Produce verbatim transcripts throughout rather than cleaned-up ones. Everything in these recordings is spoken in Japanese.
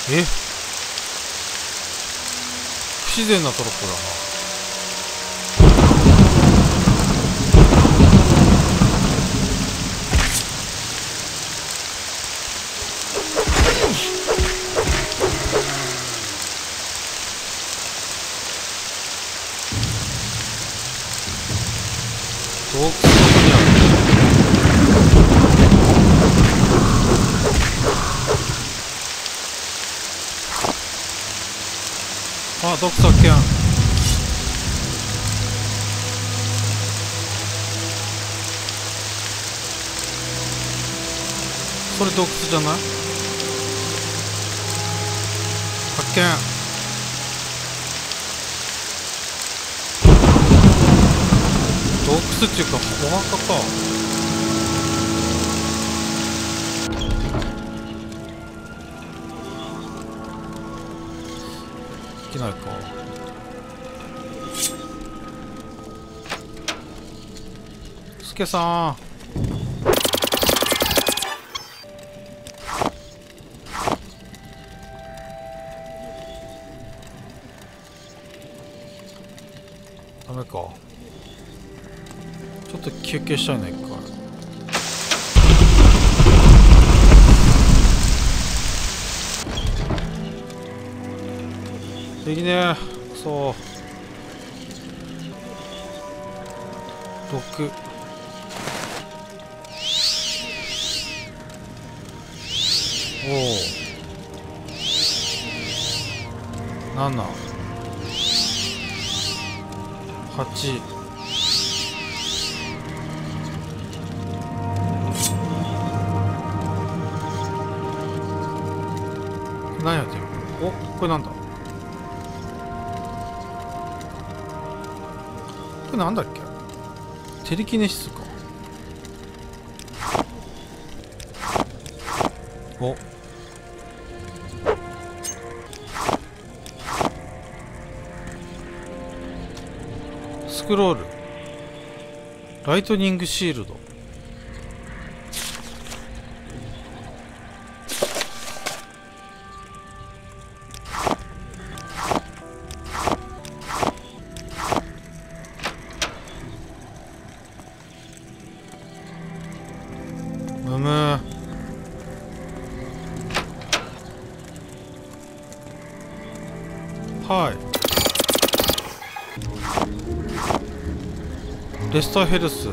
え、不自然なトロッコだな。洞窟どこにある？あ、洞窟発見。それ洞窟じゃない？発見。洞窟っていうかお墓か。できないか。スケさん。ダメか。ちょっと休憩したいな一回。できねえ。くそ。ろく。おお。なな。はち。何やってる？お、これなんだ？これなんだっけ？テレキネシスか。お。スクロール。ライトニングシールド。むむー。はい。レスターヘルス。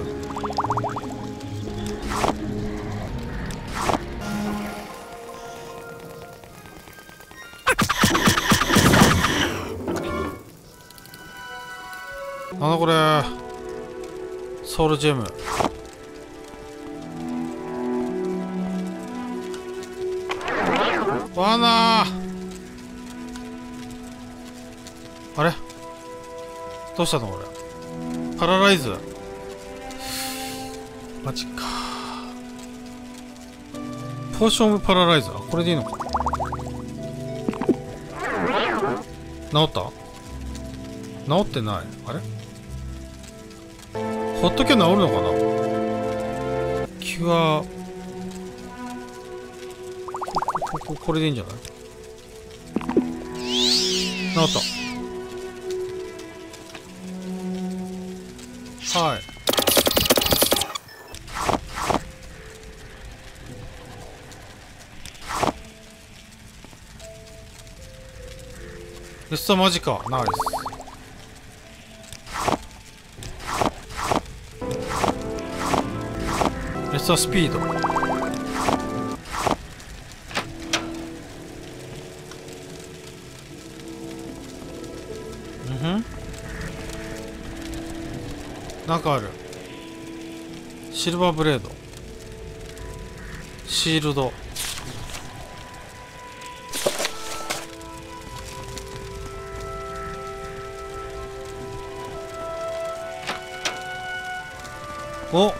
なんだこれ。ソウルジェム。罠ー。あれどうしたのこれ。パラライズ。マジか。ポーションオブパラライズ。あ、これでいいのか。治った？治ってない。あれほっときゃ治るのかな。キュアこ, こ, これでいいんじゃない？治った。はい。レスターマジか。ナイス。レスタースピード。うんふん。なんかある。シルバーブレード。シールド。お、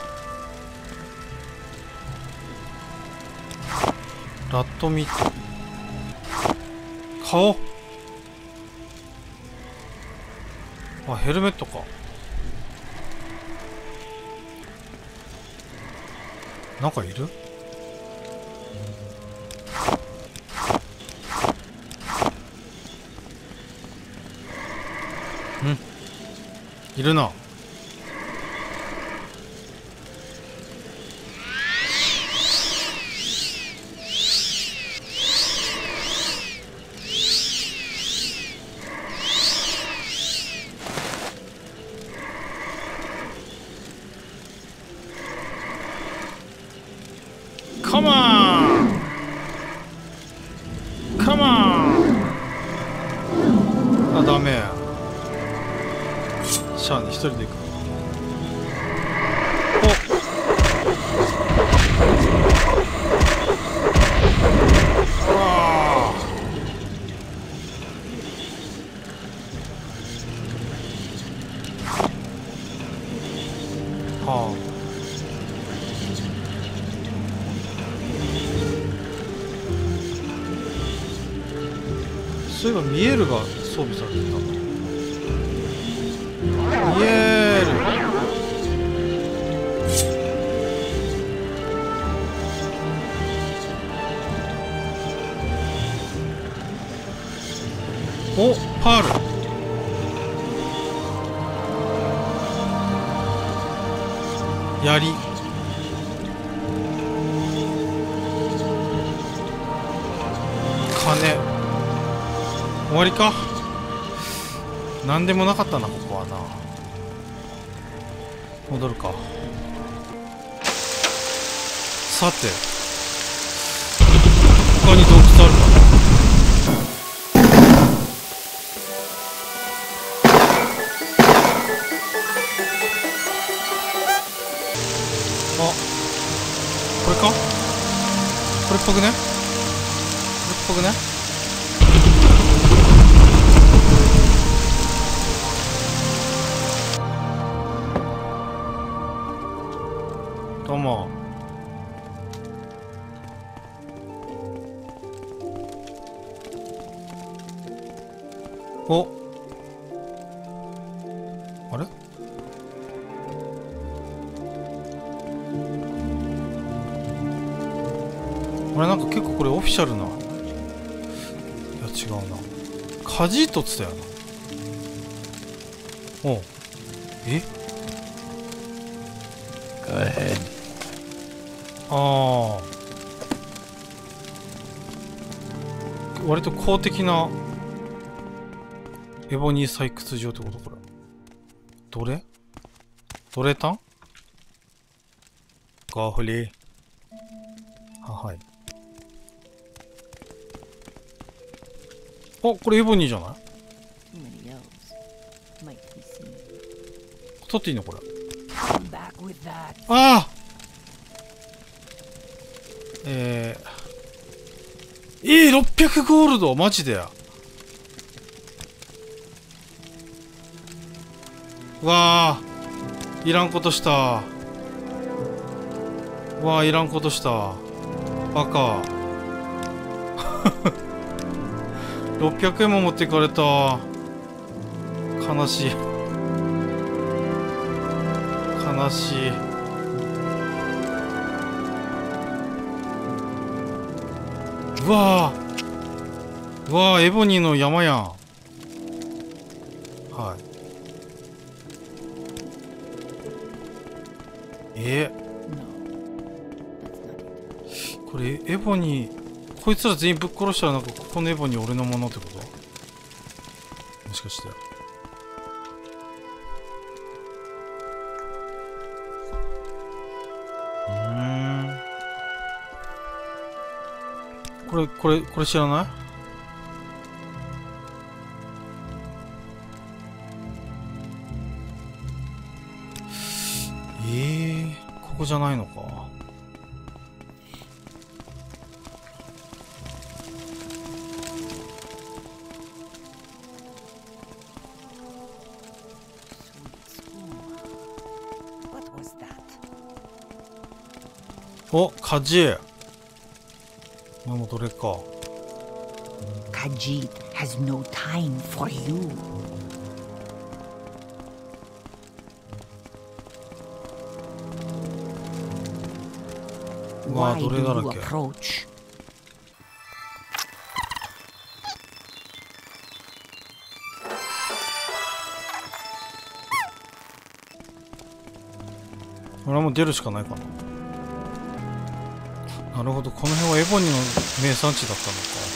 ラットミート。顔。あ、ヘルメットか。なんかいる？ いるな。カモンカモン。あ、ダメ。シャーに一人で行く。おっ、ああ、はあ。そういえばミエルが装備されてた。ミエル。お、パール。槍。金。終わりか。何でもなかったな、ここはな。戻るか。さて、他に洞窟あるかな。あ、これか。これっぽくね。これっぽくね。どうも。お、あれ。あれ、なんか結構これオフィシャルな。いや違うな。カジートっつったよな。おう、え、 Go ahead. ああ、割と公的なエボニー採掘場ってこと。これどれどれたんガーフリー。あ、はい。あ、これエボニーじゃない。取っていいのこれ。ああ、えー、えー、ろっぴゃくゴールドマジでや。わあ、いらんことした。わあ、いらんことした。バカ。ろっぴゃくえんも持っていかれた。悲しい。悲しい。うわー、うわー、エボニーの山やん。はい。えー、これエボニー、こいつら全員ぶっ殺したらなんかここのエボニー俺のものってこと？もしかして。うーん。これ、これ、これ知らない？ええー、ここじゃないのか。お、カジー。まあ、もうどれか。 Khajiit has no time for you. うわあ、どれだらけ。 approach? 俺はもう出るしかないかな。なるほど、この辺はエボニーの名産地だったのか。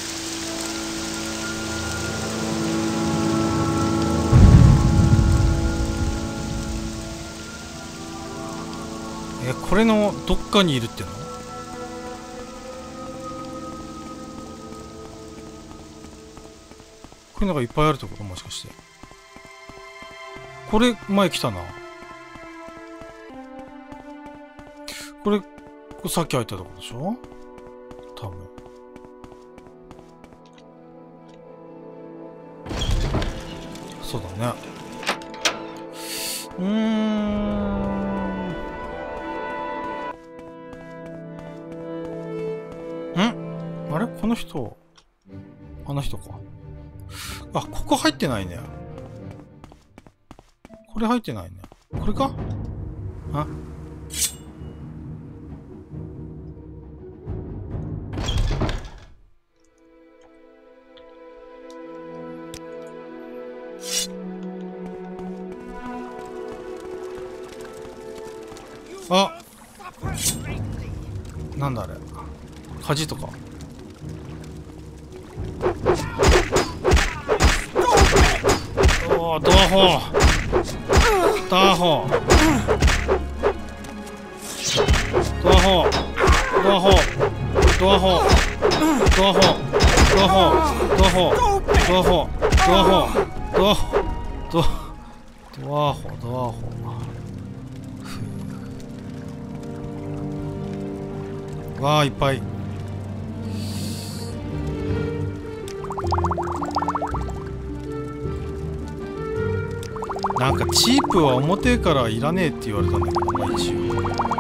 え、これのどっかにいるっての？こういうのがいっぱいあるってこと？もしかして。これ前来たな。これ、これさっき入ったとこでしょ？多分。そうだね。うーん。あれ？この人、あの人か。あ、ここ入ってないね。これ入ってないね。これか？あ？あ！なんだあれ。火事とか。おー、ドアホードアホードアホードアホードアホードアホードアホードアホードアホードアホードアホードアホードアホードアホーわあ、いっぱい。なんかチープは表からいらねえって言われたんだけど、まあ一応。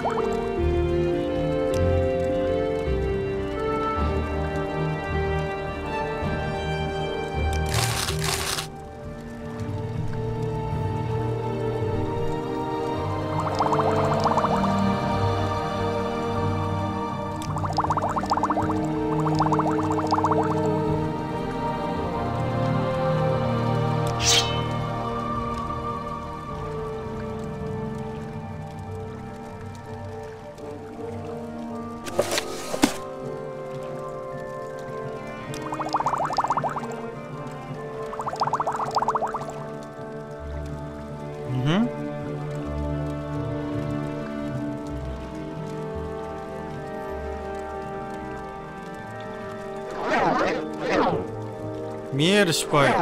見える失敗。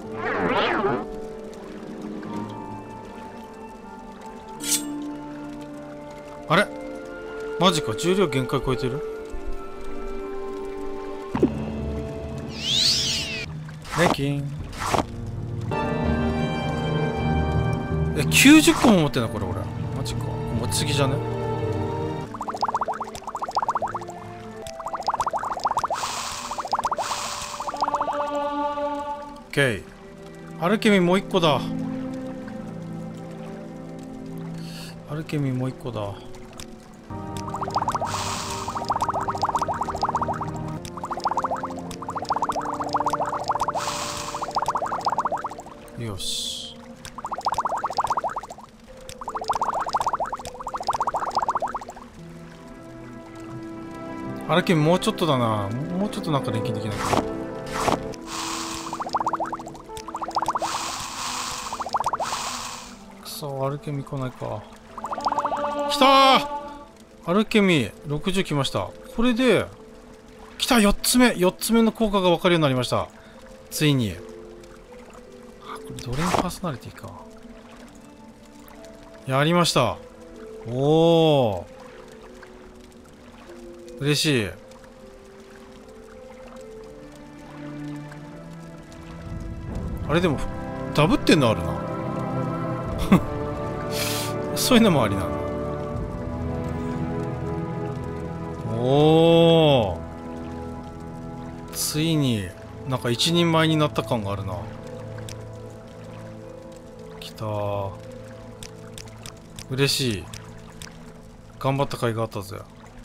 あれマジか、重量限界超えてる。レキン。え、きゅうじゅっこも持ってんのこれ俺。マジか、持ちすぎじゃね？オッケー。アルケミーもう一個だ。アルケミーもう一個だ。よし。アルケミーもうちょっとだな。もうちょっとなんか錬金できないか。くそ、アルケミー来ないか。来たー！アルケミーろくじゅう来ました。これで来た。よっつめよっつめの効果が分かるようになりました。ついに。あ、これドレインパーソナリティか。やりました。おお、嬉しい。あれでもダブってんのあるな。そういうのもありなんだ。おお、ついになんか一人前になった感があるな。きたー、嬉しい。頑張った甲斐があったぜ。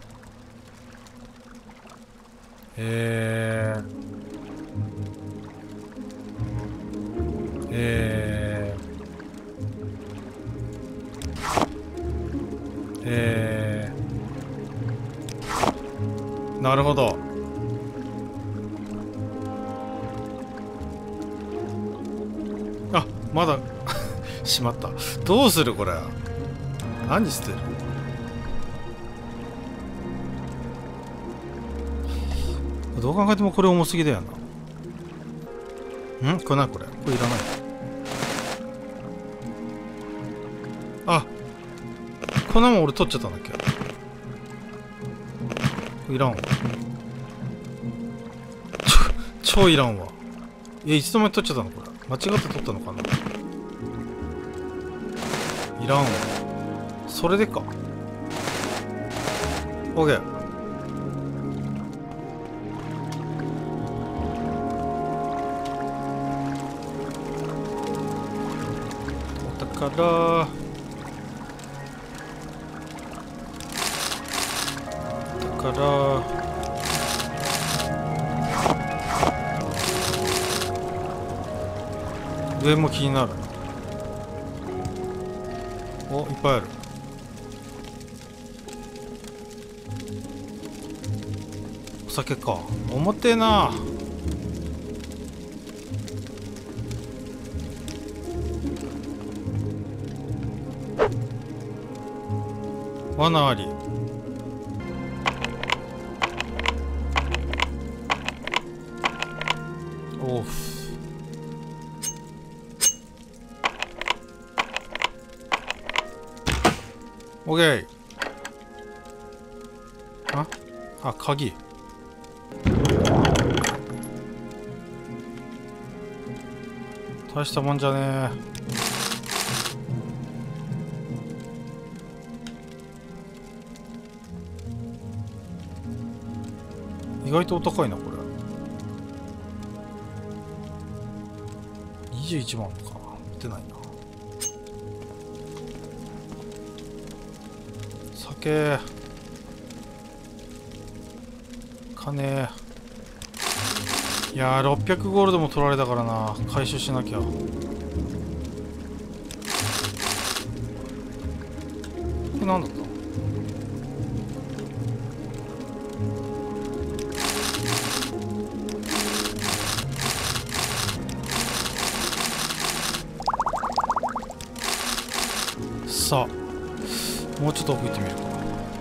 えーえーえー、なるほど。あ、まだしまった。どうするこれ。何してる。どう考えてもこれ重すぎだよな。んこれな、これこれいらない。あ、こんなもん俺取っちゃったんだっけ。いらんわ。ちょ超いらんわ。え、いつの間に取っちゃったのこれ。間違って取ったのかな。いらんわ。それでか。オッケー。からだから上も気になる。お、いっぱいある。お酒か。重てえな。罠あり。オフ。オッケー。ああ、鍵。大したもんじゃねえ。意外とお高いなこれ。にじゅういちまんか。見てないな。酒、金。いやーろっぴゃくゴールドも取られたからな。回収しなきゃ。これなんだった。さあもうちょっと奥行ってみるか。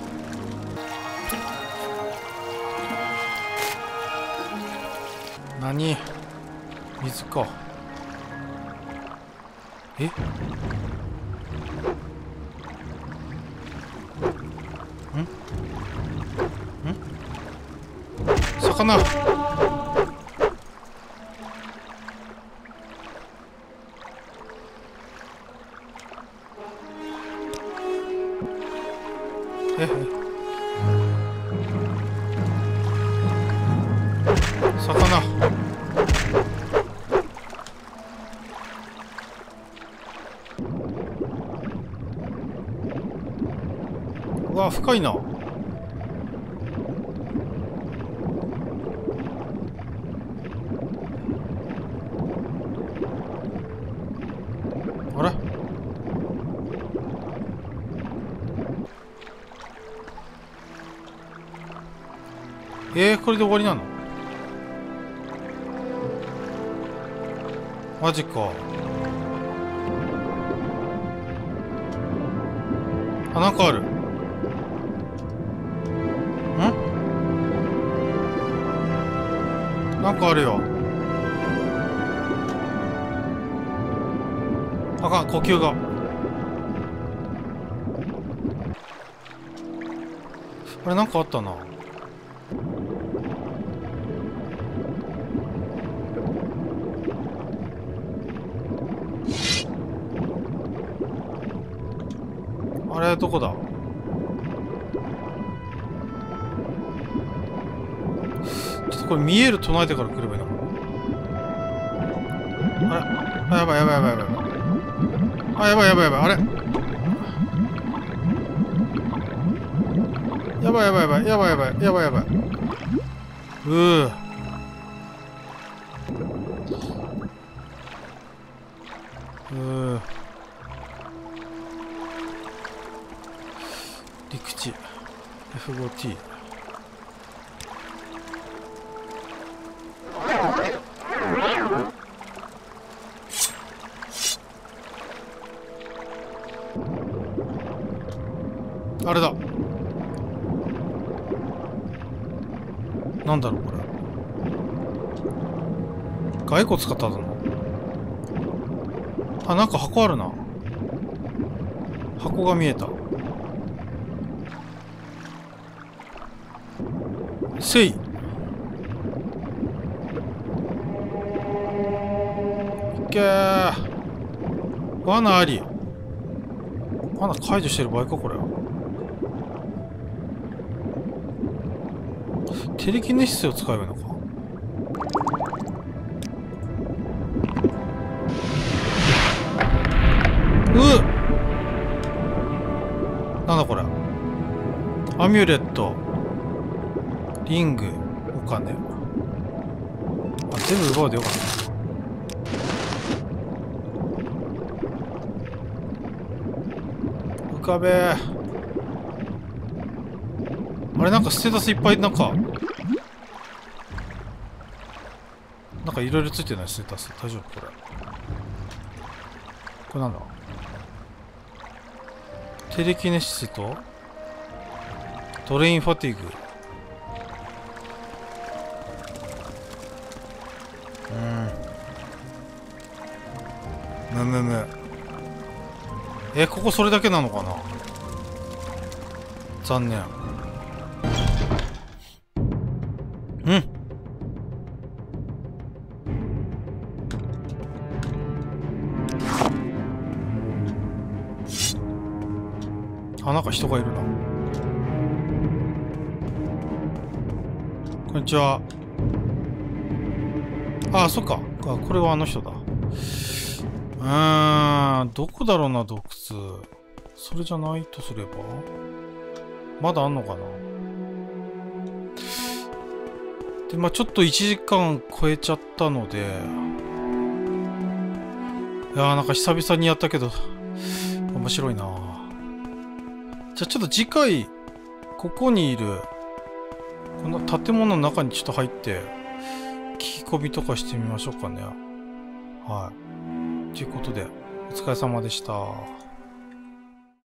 何、水か。えんんん魚。ええ、魚。うわ深いな。あれ、えー、これで終わりなの。マジか。あ、なんかある。ん、なんかあるよ。あかん、呼吸が。あれ、なんかあったな。あれどこだ。ちょっとこれ見える唱えてから来ればいいのかな。あれ、あ、やばいやばいやばいやばい。あ、やばいやばいやばい。あれ、やばいやばいやばいやばいやばいやばいやばい。うーうー陸地 エフファイブティー。 あれだ。なんだろうこれ。骸骨使ったの。あ、なんか箱あるな。箱が見えた。せい。いけー。罠あり。罠解除してる場合かこれ。テレキネシスを使えばいいのか。うっ、なんだこれ。アミュレット、リング、お金。あ、全部奪うでよかった。浮かべー。あれ、なんかステータスいっぱい、なんかなんかいろいろついてない。ステータス大丈夫これ。これなんだ。テレキネシスとドレインファティグ。うん。むむむ。え、ここそれだけなのかな。残念。うん。あ、なんか人がいるな。こんにちは。あ、そっか。あ、これはあの人だ。うーん、どこだろうな、洞窟。それじゃないとすれば。まだあんのかな。で、まあちょっといちじかん超えちゃったので。いやー、なんか久々にやったけど、面白いな。じゃあちょっと次回、ここにいる、この建物の中にちょっと入って、聞き込みとかしてみましょうかね。はい。ということで、お疲れ様でした。